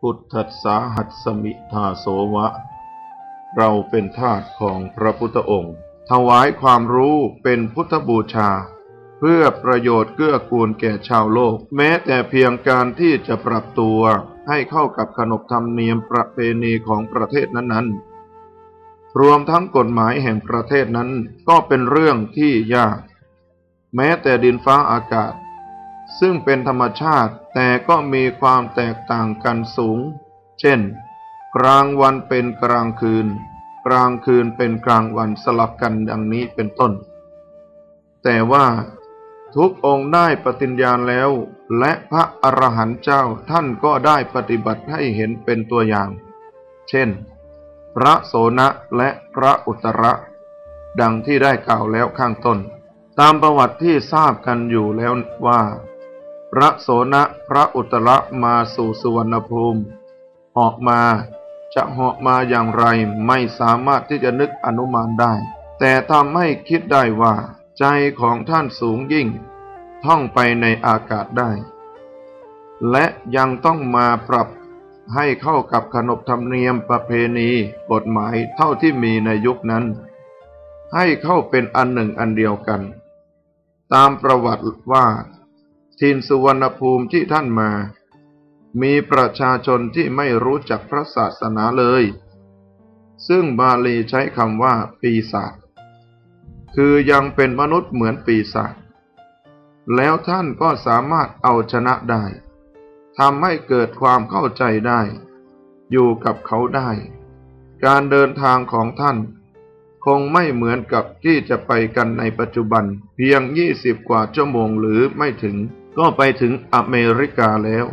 พุทธัสสะหัสสมิทาโสวะเราเป็นทาสของพระพุทธองค์ถวายความรู้เป็นพุทธบูชาเพื่อประโยชน์เกื้อกูลแก่ชาวโลกแม้แต่เพียงการที่จะปรับตัวให้เข้ากับขนบธรรมเนียมประเพณีของประเทศนั้นๆรวมทั้งกฎหมายแห่งประเทศนั้นก็เป็นเรื่องที่ยากแม้แต่ดินฟ้าอากาศซึ่งเป็นธรรมชาติแต่ก็มีความแตกต่างกันสูงเช่นกลางวันเป็นกลางคืนกลางคืนเป็นกลางวันสลับกันดังนี้เป็นต้นแต่ว่าทุกองค์ได้ปฏิญญาณแล้วและพระอรหันต์เจ้าท่านก็ได้ปฏิบัติให้เห็นเป็นตัวอย่างเช่นพระโสณะและพระอุตระดังที่ได้กล่าวแล้วข้างต้นตามประวัติที่ทราบกันอยู่แล้วว่าพระโสณะพระอุตระมาสู่สุวรรณภูมิเหาะมาจะเหาะมาอย่างไรไม่สามารถที่จะนึกอนุมานได้แต่ทำให้คิดได้ว่าใจของท่านสูงยิ่งท่องไปในอากาศได้และยังต้องมาปรับให้เข้ากับขนบธรรมเนียมประเพณีกฎหมายเท่าที่มีในยุคนั้นให้เข้าเป็นอันหนึ่งอันเดียวกันตามประวัติว่าถิ่นสุวรรณภูมิที่ท่านมามีประชาชนที่ไม่รู้จักพระศาสนาเลยซึ่งบาลีใช้คำว่าปีศาจคือยังเป็นมนุษย์เหมือนปีศาจแล้วท่านก็สามารถเอาชนะได้ทำให้เกิดความเข้าใจได้อยู่กับเขาได้การเดินทางของท่านคงไม่เหมือนกับที่จะไปกันในปัจจุบันเพียง20 กว่าชั่วโมงหรือไม่ถึงก็ไปถึงอเมริกาแล้ว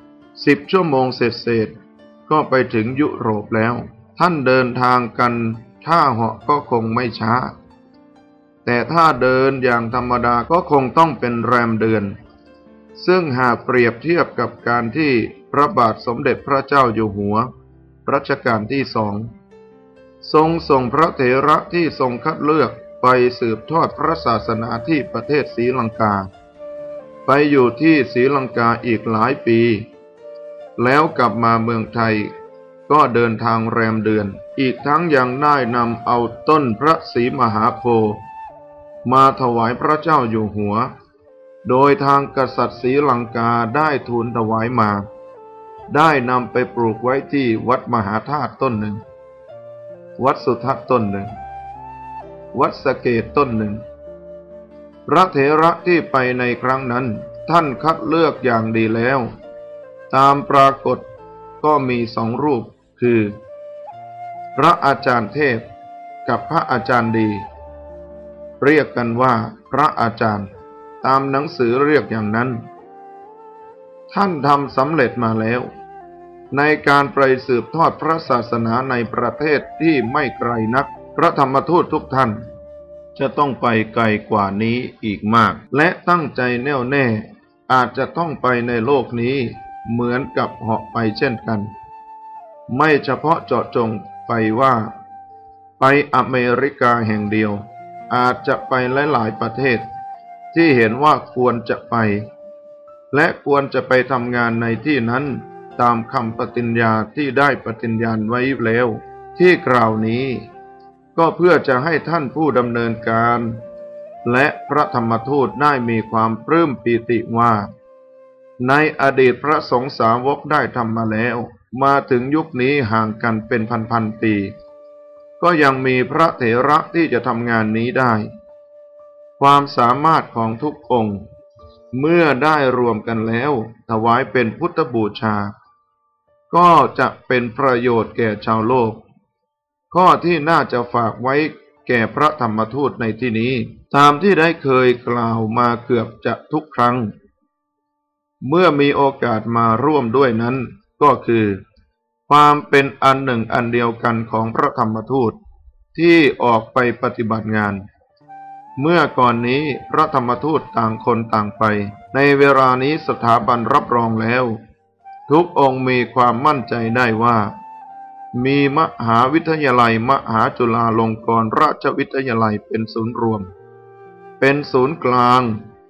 10 ชั่วโมงเศษก็ไปถึงยุโรปแล้วท่านเดินทางกันถ้าเหาะก็คงไม่ช้าแต่ถ้าเดินอย่างธรรมดาก็คงต้องเป็นแรมเดือนซึ่งหากเปรียบเทียบกับการที่พระบาทสมเด็จพระเจ้าอยู่หัวรัชกาลที่2ทรงส่งพระเถระที่ทรงคัดเลือกไปสืบทอดพระศาสนาที่ประเทศศรีลังกาไปอยู่ที่ศรีลังกาอีกหลายปีแล้วกลับมาเมืองไทยก็เดินทางแรมเดือนอีกทั้งยังได้นำเอาต้นพระศรีมหาโพธิ์มาถวายพระเจ้าอยู่หัวโดยทางกษัตริย์ศรีลังกาได้ทูลถวายมาได้นำไปปลูกไว้ที่วัดมหาธาตุต้นหนึ่งวัดสุทัศน์ต้นหนึ่งวัดสะเกษต้นหนึ่งพระเถระที่ไปในครั้งนั้นท่านคัดเลือกอย่างดีแล้วตามปรากฏก็มี2 รูปคือพระอาจารย์เทพกับพระอาจารย์ดีเรียกกันว่าพระอาจารย์ตามหนังสือเรียกอย่างนั้นท่านทำสำเร็จมาแล้วในการไปสืบทอดพระศาสนาในประเทศที่ไม่ไกลนักพระธรรมทูตทุกท่านจะต้องไปไกลกว่านี้อีกมากและตั้งใจแน่วแน่อาจจะต้องไปในโลกนี้เหมือนกับเหาะไปเช่นกันไม่เฉพาะเจาะจงไปว่าไปอเมริกาแห่งเดียวอาจจะไปหลายๆประเทศที่เห็นว่าควรจะไปและควรจะไปทำงานในที่นั้นตามคำปฏิญญาที่ได้ปฏิญญาณไว้แล้วที่กล่าวนี้ก็เพื่อจะให้ท่านผู้ดำเนินการและพระธรรมทูตได้มีความปลื้มปีติว่าในอดีตพระสงฆ์สาวกได้ทำมาแล้วมาถึงยุคนี้ห่างกันเป็นพันปีก็ยังมีพระเถระที่จะทำงานนี้ได้ความสามารถของทุกองค์เมื่อได้รวมกันแล้วถวายเป็นพุทธบูชาก็จะเป็นประโยชน์แก่ชาวโลกข้อที่น่าจะฝากไว้แก่พระธรรมทูตในที่นี้ตามที่ได้เคยกล่าวมาเกือบจะทุกครั้งเมื่อมีโอกาสมาร่วมด้วยนั้นก็คือความเป็นอันหนึ่งอันเดียวกันของพระธรรมทูตที่ออกไปปฏิบัติงานเมื่อก่อนนี้พระธรรมทูตต่างคนต่างไปในเวลานี้สถาบันรับรองแล้วทุกองค์มีความมั่นใจได้ว่ามีมหาวิทยาลัยมหาจุฬาลงกรณราชวิทยาลัยเป็นศูนย์รวมเป็นศูนย์กลาง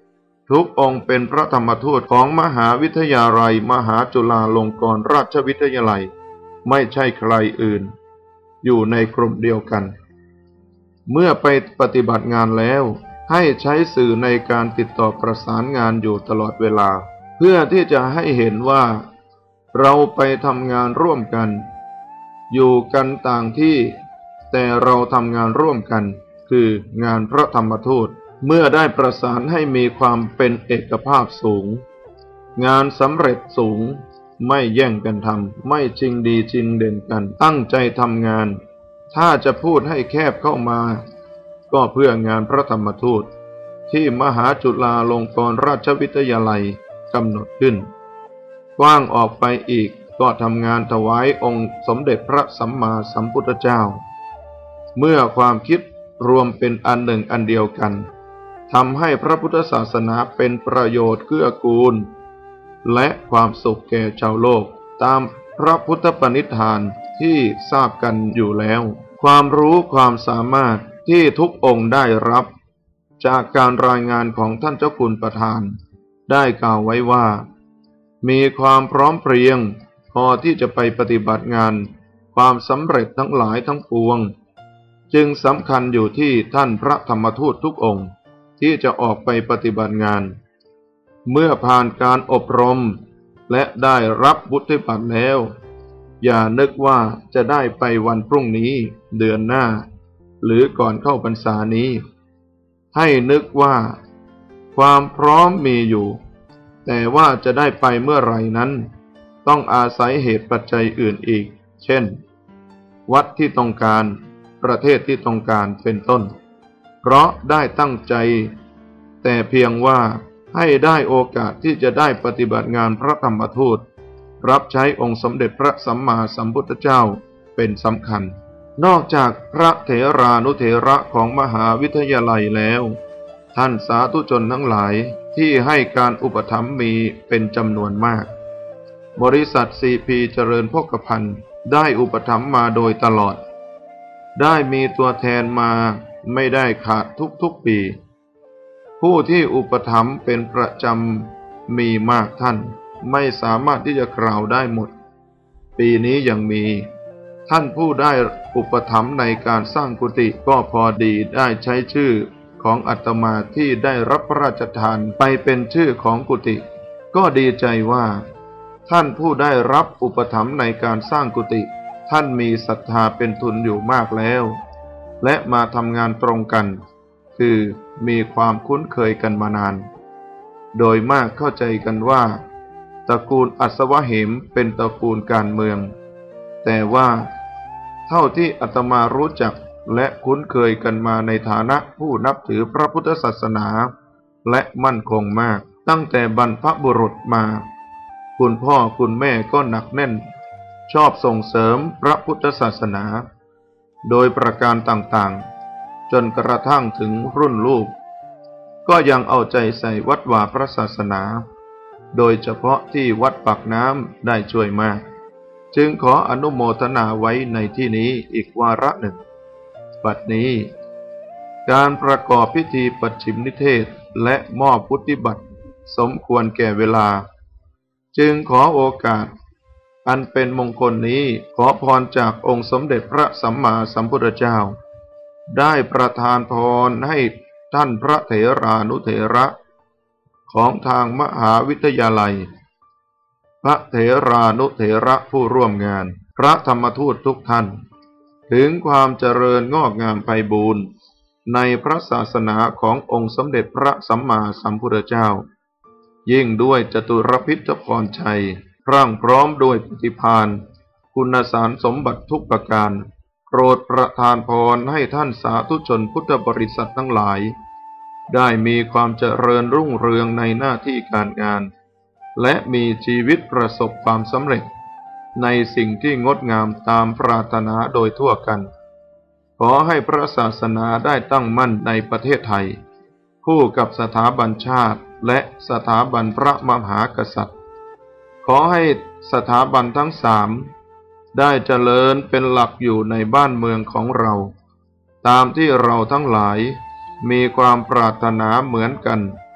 ทุกองค์เป็นพระธรรมทูตของมหาวิทยาลัยมหาจุฬาลงกรณราชวิทยาลัยไม่ใช่ใครอื่นอยู่ในกลุ่มเดียวกันเมื่อไปปฏิบัติงานแล้วให้ใช้สื่อในการติดต่อประสานงานอยู่ตลอดเวลาเพื่อที่จะให้เห็นว่าเราไปทำงานร่วมกันอยู่กันต่างที่แต่เราทำงานร่วมกันคืองานพระธรรมทูตเมื่อได้ประสานให้มีความเป็นเอกภาพสูงงานสำเร็จสูงไม่แย่งกันทำไม่ชิงดีชิงเด่นกันตั้งใจทำงานถ้าจะพูดให้แคบเข้ามาก็เพื่องานพระธรรมทูตที่มหาจุฬาลงกรณราชวิทยาลัยกำหนดขึ้นกว้างออกไปอีกก็ทำงานถวายองค์สมเด็จพระสัมมาสัมพุทธเจ้าเมื่อความคิดรวมเป็นอันหนึ่งอันเดียวกันทำให้พระพุทธศาสนาเป็นประโยชน์เกื้อกูลและความสุขแก่ชาวโลกตามพระพุทธปณิธานที่ทราบกันอยู่แล้วความรู้ความสามารถที่ทุกองค์ได้รับจากการรายงานของท่านเจ้าคุณประธานได้กล่าวไว้ว่ามีความพร้อมเพรียงพอที่จะไปปฏิบัติงานความสำเร็จทั้งหลายทั้งปวงจึงสำคัญอยู่ที่ท่านพระธรรมทูตทุกองค์ที่จะออกไปปฏิบัติงานเมื่อผ่านการอบรมและได้รับวุฒิบัตรแล้วอย่านึกว่าจะได้ไปวันพรุ่งนี้เดือนหน้าหรือก่อนเข้าพรรษานี้ให้นึกว่าความพร้อมมีอยู่แต่ว่าจะได้ไปเมื่อไหร่นั้นต้องอาศัยเหตุปัจจัยอื่นอีกเช่นวัดที่ต้องการประเทศที่ต้องการเป็นต้นเพราะได้ตั้งใจแต่เพียงว่าให้ได้โอกาสที่จะได้ปฏิบัติงานพระธรรมทูตรับใช้องค์สมเด็จพระสัมมาสัมพุทธเจ้าเป็นสำคัญนอกจากพระเถรานุเถระของมหาวิทยาลัยแล้วท่านสาธุชนทั้งหลายที่ให้การอุปถัมภ์มีเป็นจำนวนมากบริษัทซีพีเจริญโภคภัณฑ์ได้อุปถัมภ์มาโดยตลอดได้มีตัวแทนมาไม่ได้ขาดทุกปีผู้ที่อุปถัมภ์เป็นประจำมีมากท่านไม่สามารถที่จะกล่าวได้หมดปีนี้ยังมีท่านผู้ได้อุปถัมภ์ในการสร้างกุฏิก็พอดีได้ใช้ชื่อของอาตมาที่ได้รับพระราชทานไปเป็นชื่อของกุฏิก็ดีใจว่าท่านผู้ได้รับอุปถัมภ์ในการสร้างกุฏิท่านมีศรัทธาเป็นทุนอยู่มากแล้วและมาทำงานตรงกันคือมีความคุ้นเคยกันมานานโดยมากเข้าใจกันว่าตระกูลอัศวเหมเป็นตระกูลการเมืองแต่ว่าเท่าที่อาตมารู้จักและคุ้นเคยกันมาในฐานะผู้นับถือพระพุทธศาสนาและมั่นคงมากตั้งแต่บรรพบุรุษมาคุณพ่อคุณแม่ก็หนักแน่นชอบส่งเสริมพระพุทธศาสนาโดยประการต่างๆจนกระทั่งถึงรุ่นลูกก็ยังเอาใจใส่วัดวาพระศาสนาโดยเฉพาะที่วัดปากน้ำได้ช่วยมากจึงขออนุโมทนาไว้ในที่นี้อีกวาระหนึ่งบัดนี้การประกอบพิธีปัจฉิมนิเทศและมอบพุทธิบัตรสมควรแก่เวลาจึงขอโอกาสอันเป็นมงคลนี้ขอพรจากองค์สมเด็จพระสัมมาสัมพุทธเจ้าได้ประทานพรให้ท่านพระเถรานุเถระของทางมหาวิทยาลัยพระเถรานุเถระผู้ร่วมงานพระธรรมทูตทุกท่านถึงความเจริญงอกงามไพบูรณ์ในพระศาสนาขององค์สมเด็จพระสัมมาสัมพุทธเจ้ายิ่งด้วยจตุรพิธพรชัยพรั่งพร้อมด้วยปฏิภาณคุณสารสมบัติทุกประการโปรดประทานพรให้ท่านสาธุชนพุทธบริษัททั้งหลายได้มีความเจริญรุ่งเรืองในหน้าที่การงานและมีชีวิตประสบความสำเร็จในสิ่งที่งดงามตามปรารถนาโดยทั่วกันขอให้พระศาสนาได้ตั้งมั่นในประเทศไทยคู่กับสถาบันชาติและสถาบันพระมหากษัตริย์ขอให้สถาบันทั้งสามได้เจริญเป็นหลักอยู่ในบ้านเมืองของเราตามที่เราทั้งหลายมีความปรารถนาเหมือนกัน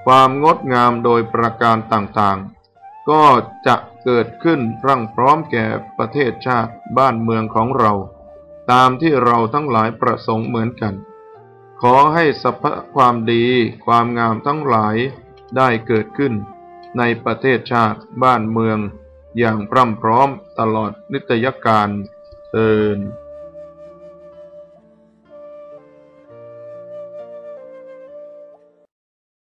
ความงดงามโดยประการต่างๆก็จะเกิดขึ้นพรั่งพร้อมแก่ประเทศชาติบ้านเมืองของเราตามที่เราทั้งหลายประสงค์เหมือนกันขอให้สรรพความดีความงามทั้งหลายได้เกิดขึ้นในประเทศชาติบ้านเมืองอย่างพรั่งพร้อมตลอดนิตยการเทอญ